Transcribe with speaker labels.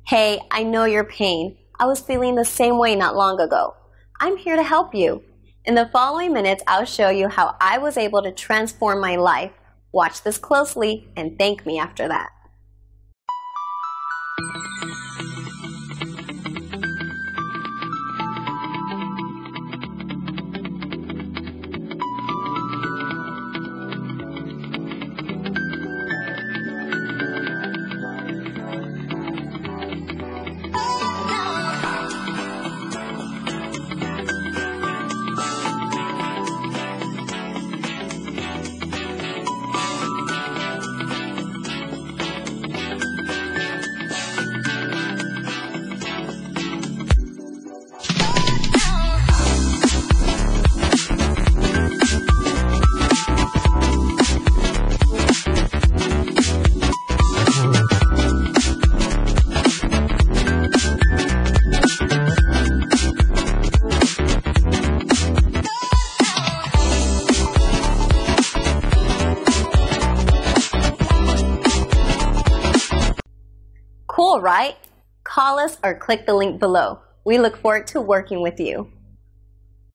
Speaker 1: Hey, I know your pain. I was feeling the same way not long ago. I'm here to help you. In the following minutes, I'll show you how I was able to transform my life. Watch this closely and thank me after that. Cool, right? Call us or click the link below. We look forward to working with you.